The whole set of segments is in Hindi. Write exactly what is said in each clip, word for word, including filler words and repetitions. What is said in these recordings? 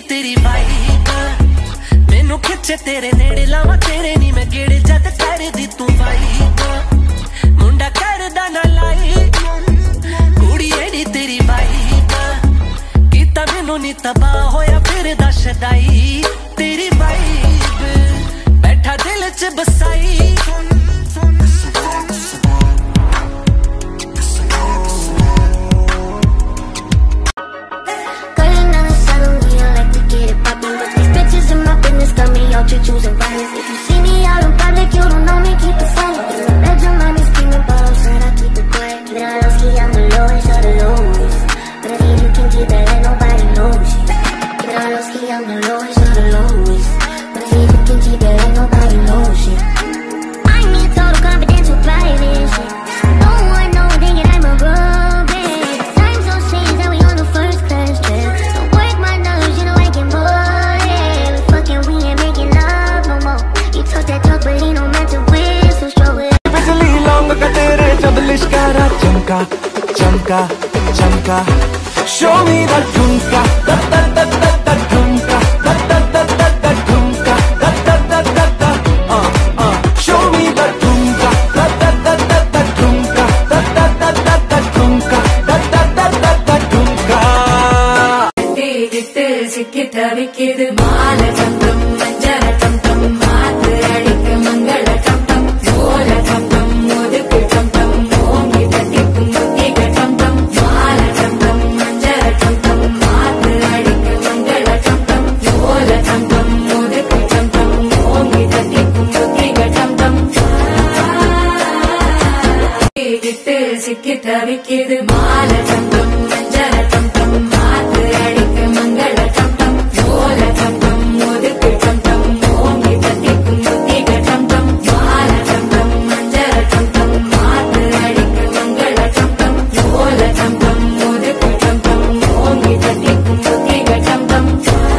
तेरी वाइब मैनू खिचे तेरे नेड़े लावा तेरे नी मैं गेड़े जद कर दी तू वाइब मुंडा करदा ना लाई कुड़ी एड़ी तेरी वाइब कीता मैनू नी तबाह होया फिर दस दाई तेरी वाइब बैठा दिल च बसाई Choosing violence. If you see me out in public, you don't know me, keep it silent. I read your mind is screaming, but I'm sad I keep it quiet. Keep it all low-key, I'm the lowest of the lowest. But I think you can keep it like nobody knows you. Keep it all low-key, I'm the lowest of the lowest. But I think you can keep it like nobody knows you. I mean total confidential private shit. Don't want no one thinking I'm a robot. Time so strange that we on the first class trip. Don't work my nerves, you know I can board it. We fucking, we ain't making love no more. You talk that talk, but ain't no man to whistle, stroll it. बिजली लौंग का तेरे जब लिश्कारा चमका चमका चमका Show me the ठुमका da da da da da ठुमका da da da da da ठुमका da da da da da uh uh Show me the ठुमका da da da da da ठुमका da da da da da ठुमका da da da da da ठुमका விட்டு சிக்கிட்ட விக்கிது மால சந்தம் மஞ்சர சந்தம் மாத்து அடிக்க மங்கள சந்தம் சோல சந்தம் முதுக்கு சந்தம் ஓங்கி தட்டிக்கும் முத்திக சந்தம் மால சந்தம் மஞ்சர சந்தம் மாத்து அடிக்க மங்கள சந்தம் சோல சந்தம் முதுக்கு சந்தம் ஓங்கி தட்டிக்கும் முத்திக சந்தம் விட்டு சிக்கிட்ட விக்கிது மால சந்தம் மஞ்சர சந்தம் மாத்து அடிக்க மங்கள சந்தம் சோல சந்தம் முதுக்கு சந்தம் ஓங்கி தட்டிக்கும் முத்திக சந்தம் மால சந்தம் மஞ்சர சந்தம் மாத்து அடிக்க மங்கள சந்தம் சோல சந்தம் முதுக்கு சந்தம் ஓங்கி தட்டிக்கும் முத்திக சந்தம்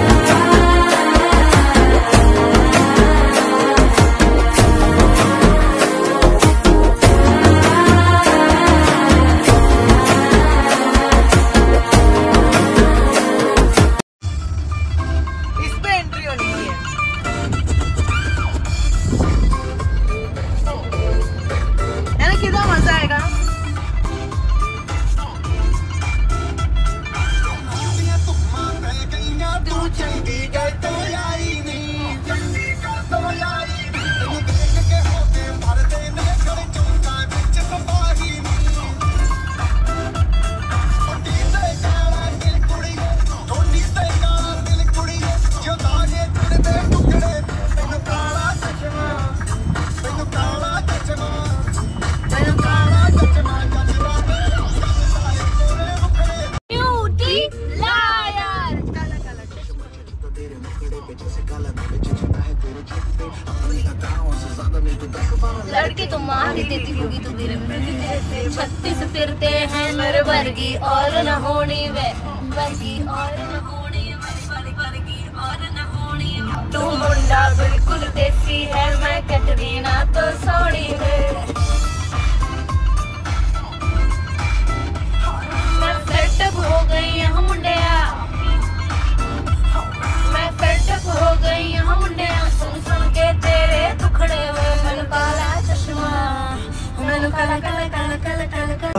लड़की तो मार ही देती होगी तो तेरे छत्तीस फिरते हैं मेरे वर्गी और न होनी वे वर्गी और न होनी वर्गी और न होनी तू मुंडा बिल्कुल देसी है मैं कैटरीना तो सोनी है मैं सेटअप हो गई यहाँ मुंडिया मैं सेटअप हो गई यहाँ मुंडिया सुन सुन के तेरे दुखड़े हुए मैंने काला चश्मा मैंने काला काला काला काला काला काला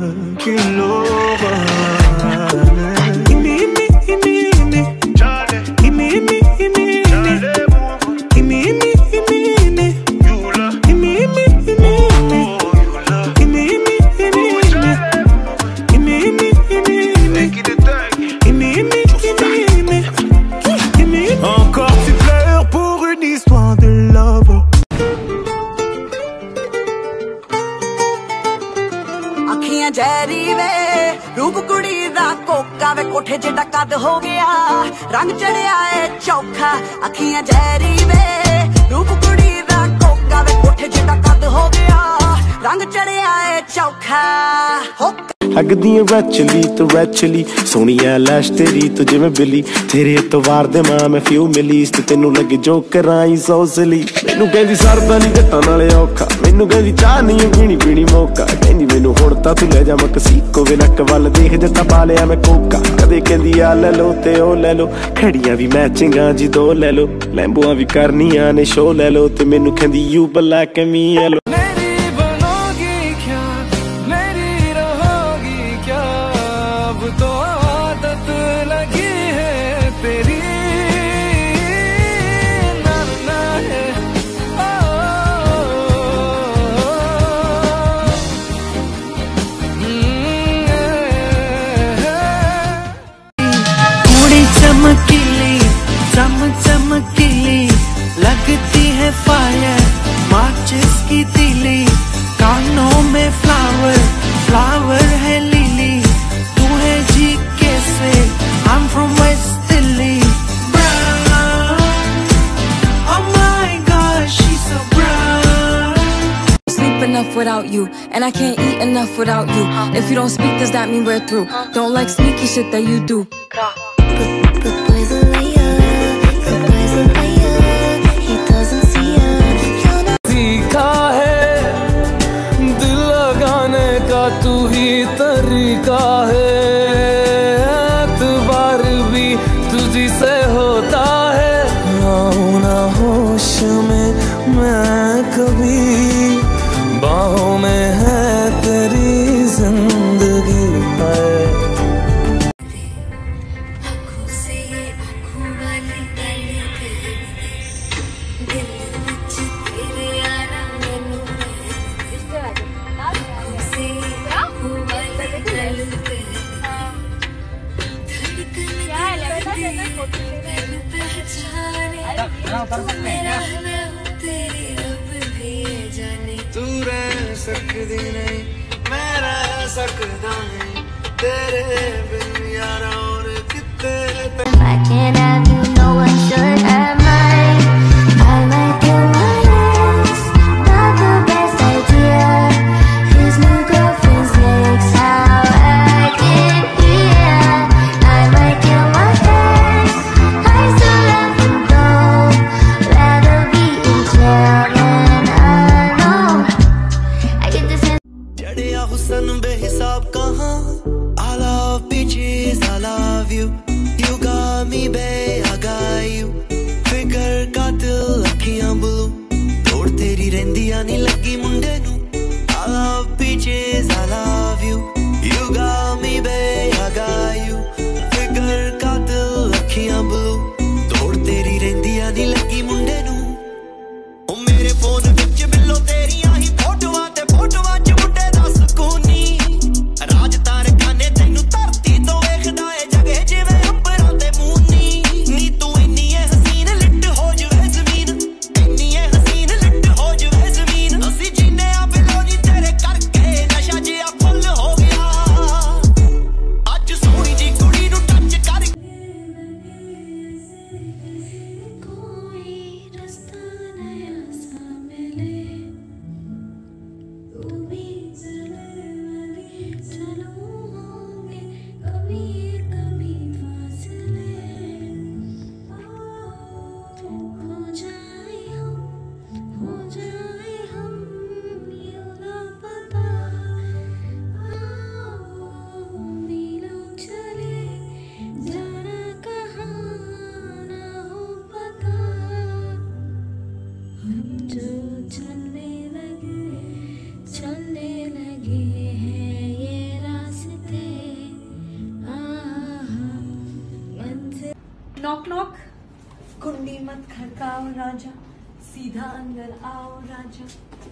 जहरी वे रूप कुड़ी दा कोका वे कोठे जेड़ा कद हो गया रंग चढ़िया है चौखा अखियां जहरी वे रूप कुड़ी दा कोका वे कोठे जेड़ा कद हो गया रंग चढ़िया है चौखा हगदी वैचली तो वैचली सोनिया लैश तेरी तो जिवें बिली तेरे एतवार दे मां मैं फ्यू मिली ते तेनू लगे जो कराई सौसली मैनू कहंदी सरदा नहीं जट्टां नाले औखा मैनू कहंदी चाह नहीं पीनी पीनी मौका कहंदी मैनू हुण तां तू ले जा मकसीको वे नक वल देख जट्टा पा लिया मैं कोका कदे कहंदी आ ले लो ते ओ ले लो खड़ियां भी मैचिंगां जी दो ले लो लैंबुआं भी करनियां ने शो ले लो ते मैनू कहंदी you black and me yellow तो आदत लगी है तेरी ना ना है थोड़ी चमकीली चम चमकीली लगती है फायर माचिस की तीली कानों में फ्लावर फ्लावर है लिली जी कैसे I'm from West Delhi brown oh my gosh she's so brown sleep enough without you and I can't eat enough without you if you don't speak does that mean we're through don't like sneaky shit that you do सीखा है दिल लगाने का तू ही तरीका है तुझसे होता है आऊं ना होश में मैं कभी बाहों में है तेरी जिंदगी है तू रह सकती नहीं मैं रह सकता नहीं तेरे बिन यारा और कितने I can't have you, no one should have mine. I might kill my ex, not the best idea. His new girlfriend's legs, how I get here. I might kill my ex, I still love him though. Rather be in jail than alone. I get this sense. चढ़िया हुस्न बेहिसाब कहाँ I love beaches, I love you. You got me babe, I got you. Figure कातिल अखियां blue. तोड़ तेरी रहंदियां नहीं लगी मुंडे नू. I love beaches, I love you. You got me babe, I got you. Figure कातिल अखियां blue. तोड़ तेरी रहंदियां नहीं लगी मुंडे नू. ओ मेरे फोन विच बिल्लो तेरियां ही फोटोआं ते फोटोआं च मुंडे दा सकूनी. राज तार खाने तैनू धरती तो वेखदा ए जगे जिवें अंबरां ते मूनी. नी तू इन्नी ए हसीन लिट हो जवे जमीन इन्नी ए हसीन लिट हो जवे जमीन. असी जीने आ बिलो नी तेरे करके नशा जिहा फुल हो गया. अज सोहणी जी कुड़ी नू टच कर कोई रास्ता नया सा मिले तू भी चले मैं भी चलूं होंगे कभी कभी फासले हो जाए हम हो जाए हम यूं लापता मिलों चले जाना कहाँ ना हो पता हम जो चलने लगे चलने लगे हैं ये रास्ते मंजिल नॉक नॉक कुंडी मत खड़काओ राजा सीधा अंदर आओ राजा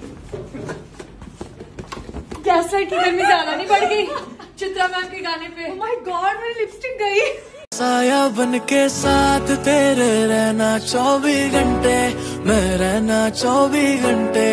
गैस लाइट की गर्मी ज्यादा नहीं बढ़ गई चित्रा मैम के गाने पे ओह माय गॉड मेरी लिपस्टिक गई साया बन के साथ तेरे रहना चौबीस घंटे मैं रहना चौबीस घंटे.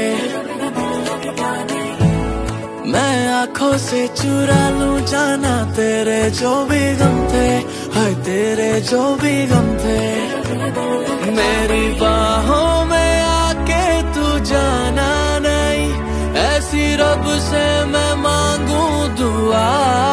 मैं आंखों से चुरा लूं जाना तेरे जो भी गम थे हाय तेरे जो भी गम थे. मेरी बाहों में आके तू जाना नहीं ऐसी रब से मैं मांगू दुआ.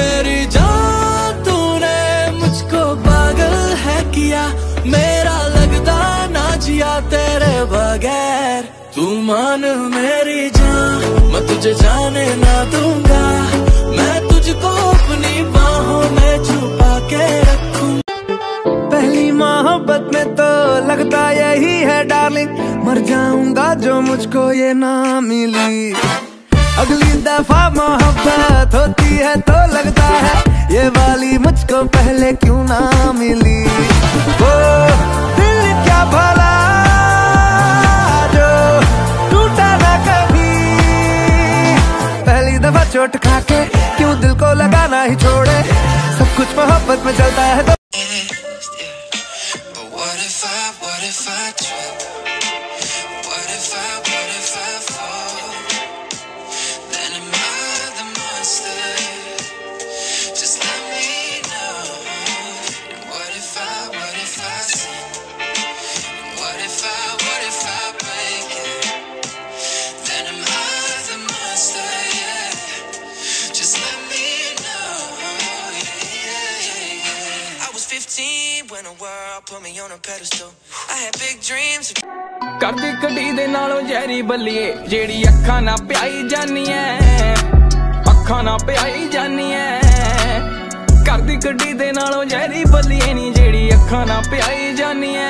मेरी जान तूने मुझको पागल है किया, मेरा लगता ना जिया तेरे बगैर। तू मान मेरी जान, मैं तुझे जाने ना दूंगा, मैं तुझको अपनी बाहों में छुपा के रखूं। पहली मोहब्बत में तो लगता यही है डार्लिंग, मर जाऊंगा जो मुझको ये ना मिली। अगली दफा मोहब्बत होती है तो लगता है ये वाली मुझको पहले क्यों ना मिली। वो दिल क्या भला जो टूटा ना कभी, पहली दफा चोट खा के क्यों दिल को लगाना ही छोड़े, सब कुछ मोहब्बत में चलता है तो। When the world put me on a pedestal, I had big dreams. ਕਰਦੀ ਕੜੀ ਦੇ ਨਾਲੋਂ ਜ਼ਹਿਰੀ ਬੱਲੀਏ, ਜਿਹੜੀ ਅੱਖਾਂ ਨਾ ਪਿਆਈ ਜਾਨੀ ਐ, ਅੱਖਾਂ ਨਾ ਪਿਆਈ ਜਾਨੀ ਐ। ਕਰਦੀ ਕੜੀ ਦੇ ਨਾਲੋਂ ਜ਼ਹਿਰੀ ਬੱਲੀਏ ਨੀ, ਜਿਹੜੀ ਅੱਖਾਂ ਨਾ ਪਿਆਈ ਜਾਨੀ ਐ।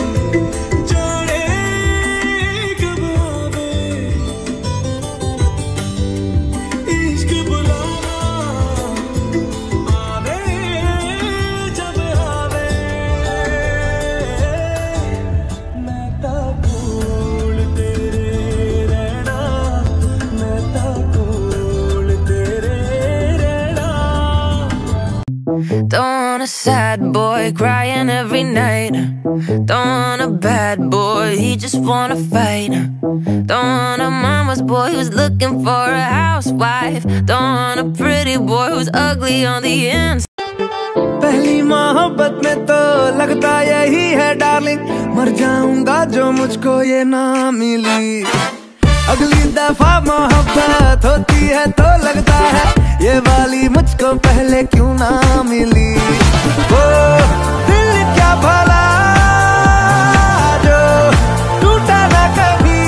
Don't want a sad boy crying every night. Don't want a bad boy, he just wanna fight. Don't want a mama's boy who's looking for a housewife. Don't want a pretty boy who's ugly on the inside. पहली मोहब्बत में तो लगता यही है डार्लिंग, मर जाऊंगा जो मुझको ये ना मिली। अगली दफा मोहब्बत होती है तो लगता है ये वाली मुझको पहले क्यों ना मिली। वो दिल क्या भला जो टूटा ना कभी,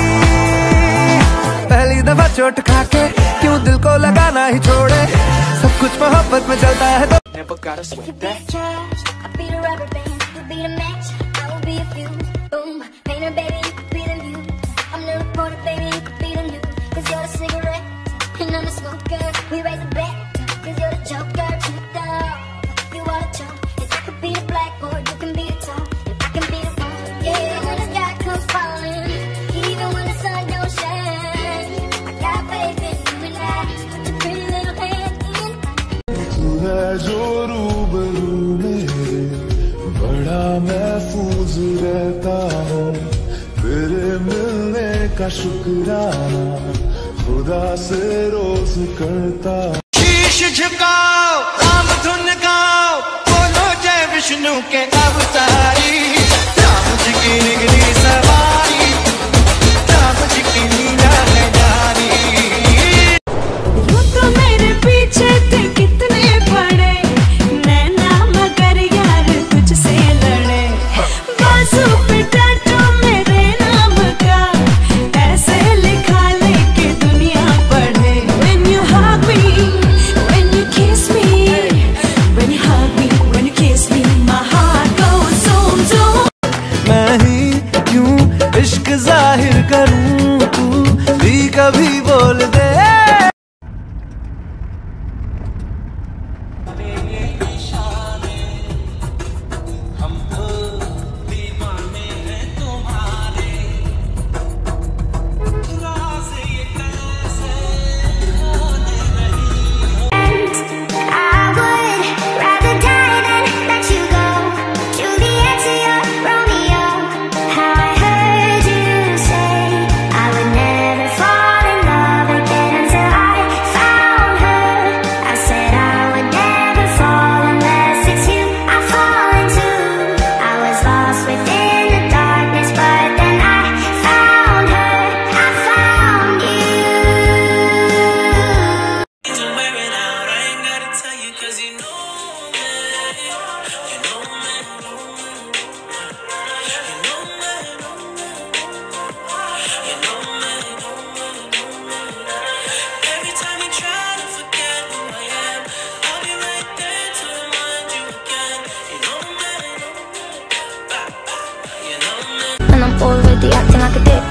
पहली दफा चोट खा के क्यों दिल को लगाना ही छोड़े, सब कुछ मोहब्बत में चलता है तो। Never gotta sweat that. I'll be the rubber band, you'll be the match, I will be a fuse. Boom, painter baby, you could be the muse. I'm the reporter baby, you could be the news. Cause you're the cigarette, and I'm the smoker. We raise a bet, cause you're the joker. Truth dog, you are the chump. If I could be the blackboard, you can be the top. If I can be the phone, yeah, when the sky comes falling, even when the sun don't shine, I got faith in you and I, put your pretty little hand in. जो रूबरू मेरे बड़ा महफूज रहता हूँ, तेरे मिलने का शुक्राना खुदा से रोज करता। शीश झुकाओ, राम धुन गाओ, बोलो जय विष्णु के अवतारी, राम जी की निगरी सवारी, राम जी की लीला है जारी। वो तो मेरे पीछे थे कितने बड़े नैना, मगर यार तुझसे लड़े। बाजू पे टैटू मेरे नाम का ऐसे लिखा लेके दुनिया पढ़े। When you hug me, when you kiss me, when you hug me, when you kiss me, my heart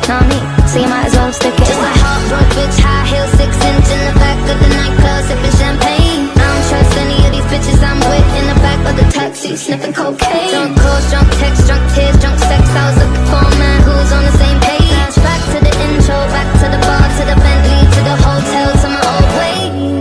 Not me, so you might as well stick it. Just a heartbroken bitch, high heel, six inch in the back of the nightclub, sipping champagne. I don't trust any of these bitches I'm with in the back of the taxi, sniffing cocaine. Drunk calls, drunk texts, drunk tears, drunk sex. I was looking for a man who's on the same page. Back to the intro, back to the bar, to the Bentley, to the hotel, to my old way.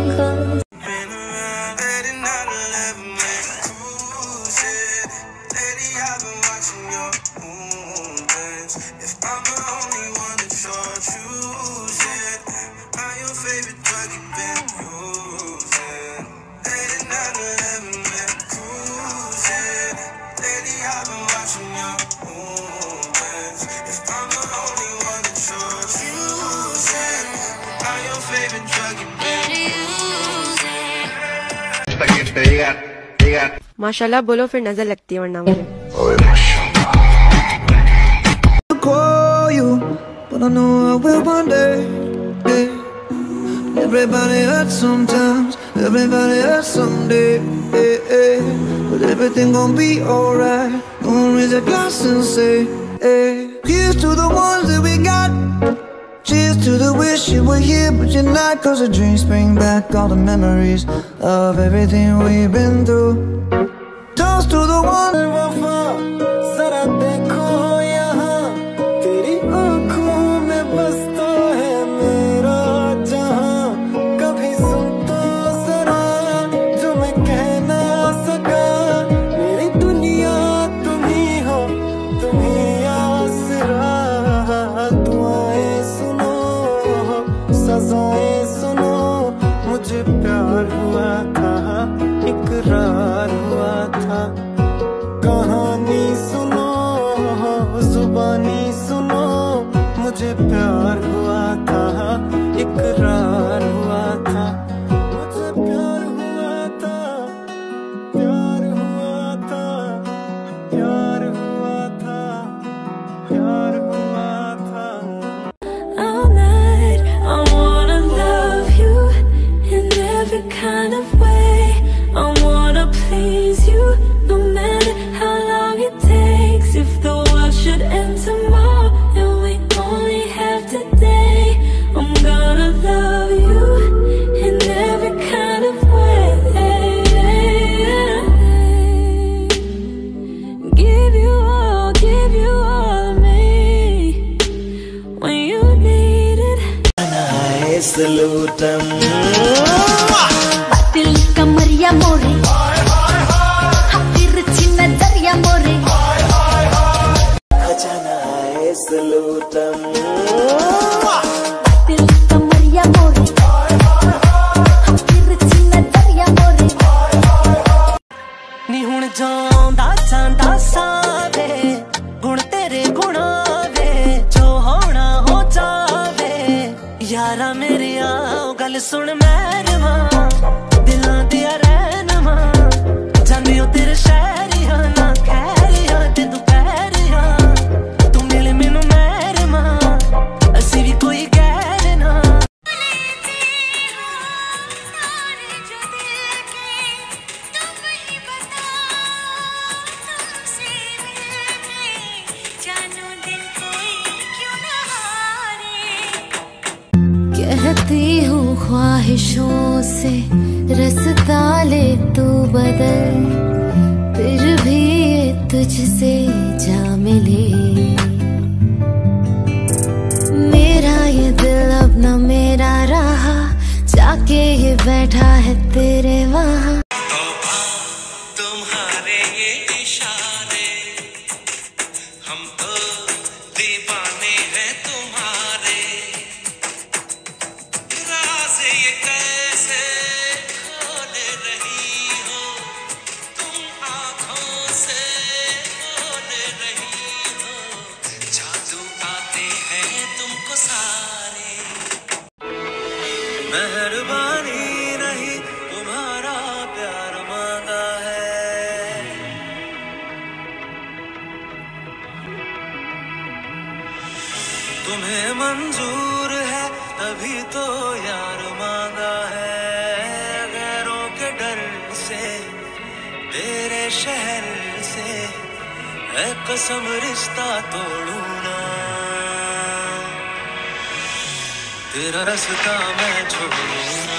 माशाल्लाह बोलो फिर नजर लगती है वरना मुझे। Call you, but I know I will one day. Yeah. Everybody hurts sometimes, everybody hurts someday. Yeah, yeah. But everything gon' be alright. Gonna raise a glass and say, hey. Here's to the ones that we got. Cheers to the wish you were here, but you're not. Cause the dreams bring back all the memories of everything we've been through. Toast to the one and wafa. Zara dekho yahan, teri aankhon mein basta hai mera jahan. Kabhi sun to zara, jo main keh na saka. Meri duniya tum hi ho, tum hi aasra. Duaएं suno, सज़ाएं सुनो. मुझे प्यार हुआ था, इकरार हुआ था. कहानी सुनो, जुबानी सुनो. मुझे प्यार हुआ था, इकरार हुआ था. मुझे प्यार हुआ था, प्यार हुआ था, प्यार हुआ था, प्यार हुआ था. All night, I wanna love you in every kind of way. I wanna please you, no matter how long it takes. If the world should end tomorrow and we only have today, I'm gonna love you in every kind of way. Give you all, give you all of me when you need it. Salutam. Batil kamariya more, hatir china dariya more. Khajana hai salutam. Batil kamariya more, hatir china dariya more. नी हुण जांदा जांदा सावे गुण तेरे गुणा वे जो होना हो जावे यारा मेरे आओ गल सुन मैरवा दिलां दिया रहनमा जाने ओ तेरे शहरिया ना खैरिया ते दुपहरिया तू मिले मैनू मैरमा असी भी कोई गैर ना. कहती हूँ ख्वाहिशों से रास्ता ले तू बदल, फिर भी ये तुझसे जा मिले. मेरा ये दिल अब न मेरा रहा, जाके ये बैठा है तेरे वहाँ. तुम्हारे ये इशारे हम तो दीवाने हैं तुम्हारे. राज़ ये कैसे खोल रही हो तुम आँखों से बोल रही हो. जादू आते हैं तुमको सारे. मेहरबानी नहीं तुम्हारा प्यार मांगा है. तुम्हें मंजूर है तभी तो यार मांगा है. गैरों के डर से तेरे शहर से है कसम रिश्ता तोड़ू ना. तेरा रास्ता मैं छोड़ूंगा